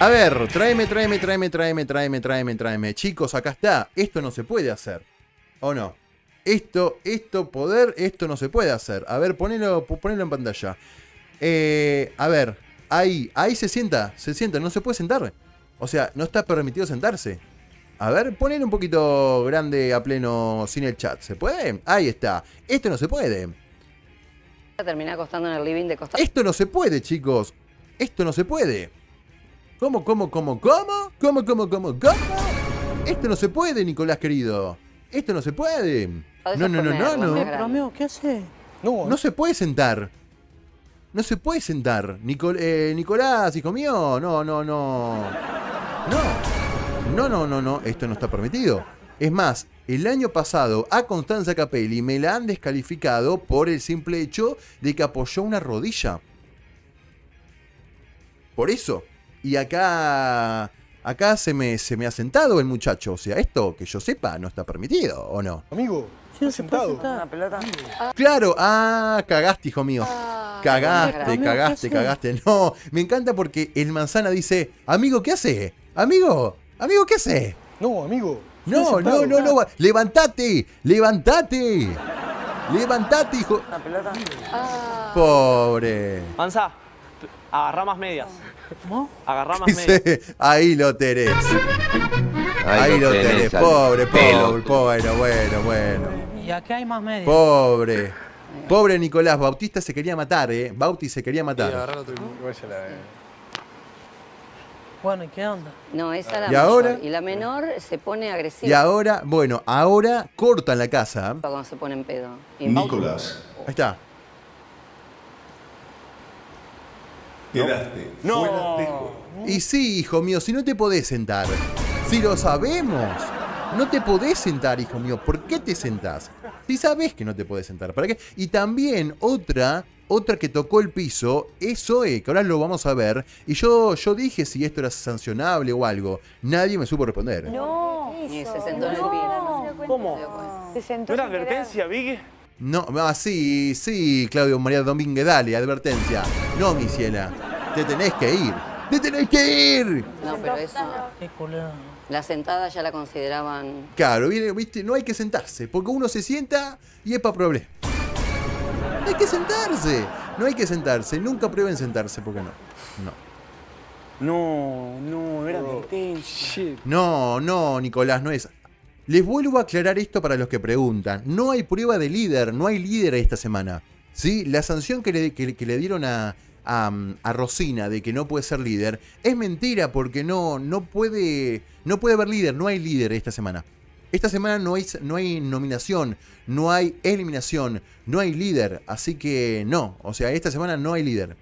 A ver, tráeme. Chicos, acá está. Esto no se puede hacer. ¿O no? Esto no se puede hacer. A ver, ponelo en pantalla. A ver, ahí se sienta, no se puede sentar. O sea, no está permitido sentarse. A ver, ponelo un poquito grande a pleno sin el chat. ¿Se puede? Ahí está. Esto no se puede. Terminé acostando en el living de costado. Esto no se puede, chicos. Esto no se puede. ¿Cómo? Esto no se puede, Nicolás querido. Esto no se puede. No. Pero amigo, ¿qué hace? No se puede sentar. No se puede sentar. Nicolás, hijo mío. No. Esto no está permitido. Es más, el año pasado a Constanza Capelli me la han descalificado por el simple hecho de que apoyó una rodilla. Por eso. Y acá se me ha sentado el muchacho. O sea, esto, que yo sepa, no está permitido, ¿o no? Amigo, Sí, no se puede sentado. sentar. Una pelota. Claro, cagaste, hijo mío. Cagaste. No, me encanta porque el manzana dice, amigo, ¿qué hace? Amigo, ¿qué hace? No, amigo. No. Levantate, hijo. Una pelota. Pobre. Mansa, agarrá más medias. ¿Cómo? Agarrá más medias. Dice, ahí lo tenés. Ahí lo tenés. Pobre. Bueno. Y acá hay más medios. Pobre Nicolás. Bautista se quería matar, Bauti se quería matar. Bueno, ¿y qué onda? No, esa la ¿Y mayor. ahora? Y la menor se pone agresiva. Y ahora cortan la casa. Cuando se pone en pedo. Y Nicolás, Ahí está. quedaste No. fuera de juego. Y sí, hijo mío, si no te podés sentar. Si lo sabemos. No te podés sentar, hijo mío. ¿Por qué te sentás? Si sabés que no te podés sentar. ¿Para qué? Y también otra que tocó el piso es Zoe, que ahora lo vamos a ver. Y yo dije si esto era sancionable o algo. Nadie me supo responder. No. Y se sentó en el piso. ¿Cómo? Se sentó ¿No era sin querer. advertencia, Vicky? No, sí, Claudio María Domínguez, dale, advertencia. No, mi ciela, te tenés que ir. No, pero eso. Qué culero. La sentada ya la consideraban. Claro, viste, no hay que sentarse, porque uno se sienta y es para problema. No hay que sentarse, nunca prueben sentarse, porque no. No, era advertencia. No, Nicolás, no es. Les vuelvo a aclarar esto para los que preguntan. No hay prueba de líder, no hay líder esta semana. ¿Sí? La sanción que le dieron a Rosina de que no puede ser líder es mentira, porque no puede haber líder, no hay líder esta semana. Esta semana no hay nominación, no hay eliminación, no hay líder, así que no, o sea, esta semana no hay líder.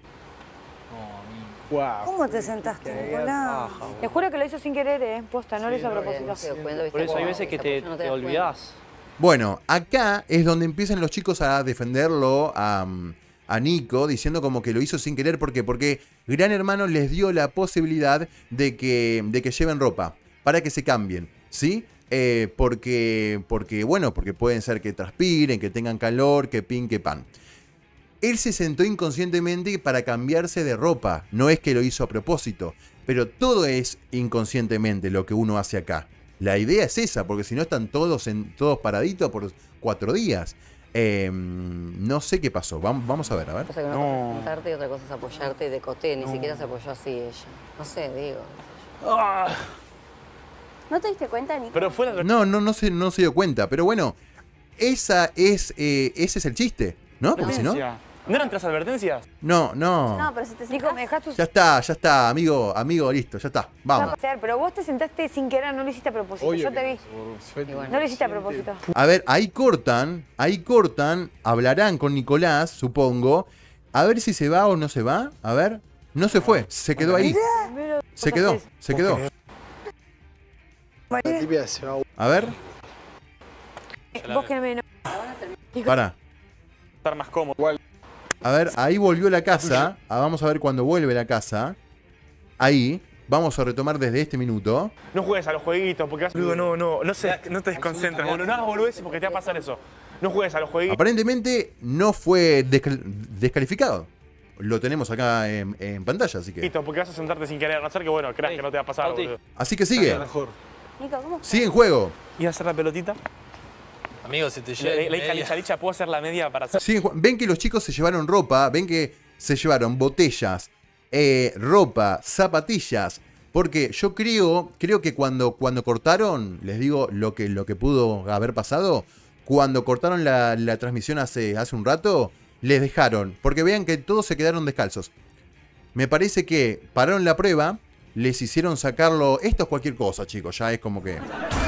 Wow. ¿Cómo te sentaste, Nicolás? Te juro que lo hizo sin querer, posta, no lo hizo a propósito. Por eso hay veces que te olvidás. Bueno, acá es donde empiezan los chicos a defenderlo a Nico, diciendo como que lo hizo sin querer. ¿Por qué? Porque Gran Hermano les dio la posibilidad de que lleven ropa para que se cambien, ¿sí? Porque pueden ser que transpiren, que tengan calor, que pin, que pan. Él se sentó inconscientemente para cambiarse de ropa, no es que lo hizo a propósito, pero todo es inconscientemente lo que uno hace acá. La idea es esa, porque si no están todos paraditos por 4 días. No sé qué pasó, vamos a ver. Cosa que una cosa es sentarte y otra cosa es apoyarte de coté, ni siquiera se apoyó así ella. No sé, digo. ¿No te diste cuenta, Nico? Pero fue la No se dio cuenta, pero bueno, ese es el chiste, ¿no? Porque si no... ¿No eran 3 advertencias? No. No, pero si te Nico, ¿me dejas tu... Ya está, amigo, listo, ya está, vamos. Pero vos te sentaste sin querer, no lo hiciste a propósito. Yo te vi. No lo hiciste a propósito. A ver, ahí cortan, hablarán con Nicolás, supongo. A ver si se va o no se va. A ver, no se fue, se quedó ahí. Se quedó. A ver, Vos que me... para. Estar más cómodo. A ver, ahí volvió la casa. Vamos a ver cuando vuelve la casa. Ahí. Vamos a retomar desde este minuto. No juegues a los jueguitos, porque vas... no te desconcentres, boludo. No hagas boludeces porque te va a pasar eso. No juegues a los jueguitos. Aparentemente no fue descalificado. lo tenemos acá en pantalla, así que... Listo, porque vas a sentarte sin querer, a no ser que, bueno, creas que no te va a pasar, boludo. Así que sigue. Nico, ¿cómo? Sigue en juego. ¿Ibas a hacer la pelotita? Amigo, si te llega. Le dije a Licha, Licha, ¿puedo hacer la media para hacer? Ven que los chicos se llevaron ropa, ven que se llevaron botellas, ropa, zapatillas. Porque yo creo que cuando cortaron, les digo lo que pudo haber pasado, cuando cortaron la transmisión hace un rato, les dejaron, porque vean que todos se quedaron descalzos. Me parece que pararon la prueba, les hicieron sacarlo, esto es cualquier cosa, chicos, ya es como que...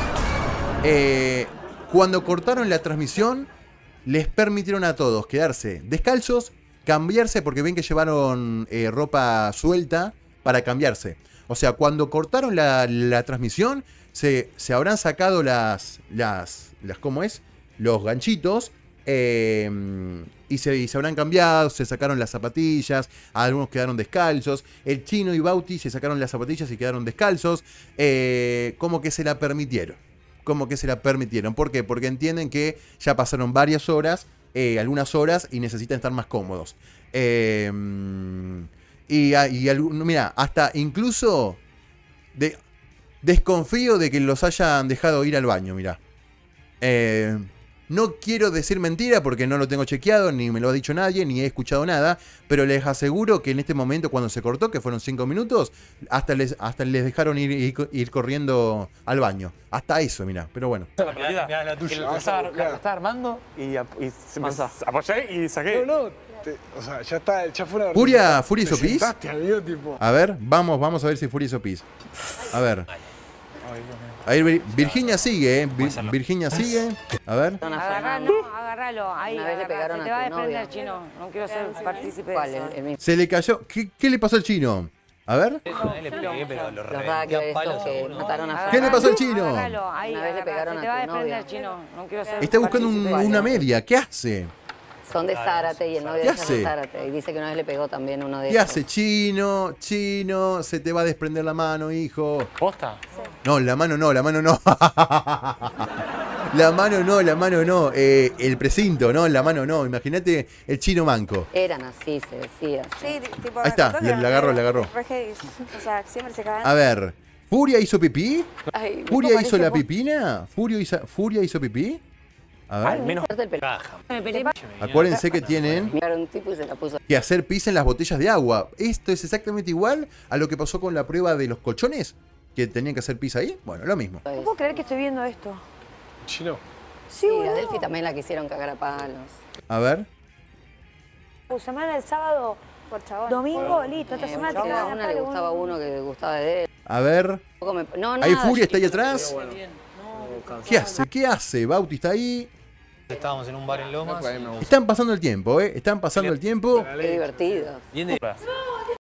cuando cortaron la transmisión, les permitieron a todos quedarse descalzos, cambiarse, porque ven que llevaron ropa suelta para cambiarse. O sea, cuando cortaron la transmisión, se habrán sacado ¿cómo es? Los ganchitos, y se habrán cambiado, se sacaron las zapatillas, algunos quedaron descalzos. El Chino y Bauti se sacaron las zapatillas y quedaron descalzos. Como que se la permitieron. ¿Por qué? Porque entienden que ya pasaron varias horas, algunas horas, y necesitan estar más cómodos. Mira, hasta incluso desconfío de que los hayan dejado ir al baño, mira. No quiero decir mentira porque no lo tengo chequeado, ni me lo ha dicho nadie, ni he escuchado nada, pero les aseguro que en este momento, cuando se cortó, que fueron 5 minutos, hasta les dejaron ir corriendo al baño. Hasta eso, mira, pero bueno. Mirá la tuya. La estaba armando y me apoyé y saqué. O sea, ya está, ya fue una... ¿Furia hizo pis? A ver, vamos a ver si Furia hizo pis. A ver. Ahí Virginia sigue, Virginia sigue. A ver. Agárralo. Ahí, Una vez le pegaron se te a va a tu desprender, novia. Chino. No quiero ser partícipe ¿Cuál? de eso. El mismo. Se le cayó. ¿Qué le pasó al Chino? A ver. Le pegué, pero lo Los da reventé que a palos esto, a que uno. mataron a ¿Qué le pasó al Chino? Agárralo, ahí, Una vez le pegaron se a te va a tu novia. desprender, Chino. No quiero ser Está buscando partícipe. una media. ¿Qué hace? Son de Zárate y el novio ¿Qué de ella es hace? de Zárate. Y dice que una vez le pegó también uno de ¿Qué ellos. hace? Chino, se te va a desprender la mano, hijo. ¿Posta? No, la mano no. La mano no. El precinto, no, la mano no. Imagínate el Chino manco. Eran así, se decía. Sí, tipo, Ahí está, le agarró. re heavy. O sea, siempre se cagan. A ver, ¿Furia hizo pipí? Ay, ¿Furia ¿cómo hizo la parece pipina? ¿Furia hizo pipí? A vos? ver, Menos el pelo. Caja. acuérdense que tienen Miraron un tipo y se la puso. que hacer pis en las botellas de agua. Esto es exactamente igual a lo que pasó con la prueba de los colchones, que tenían que hacer pis ahí. Bueno, lo mismo. No puedo creer que estoy viendo esto. Chino. Sí, Sí, a boludo. Delphi también la quisieron cagar a palos. A ver. Semana del sábado, Por chabón. domingo, listo. Esta semana te Porque a cagan a una le palo, gustaba boludo. uno que gustaba de él. A ver. No, Ahí nada, Furia yo- está ahí atrás. ¿Qué hace? Bauti está ahí. Estábamos en un bar en Lomas. Están pasando el tiempo, Están pasando el tiempo. Qué divertido. Bien de...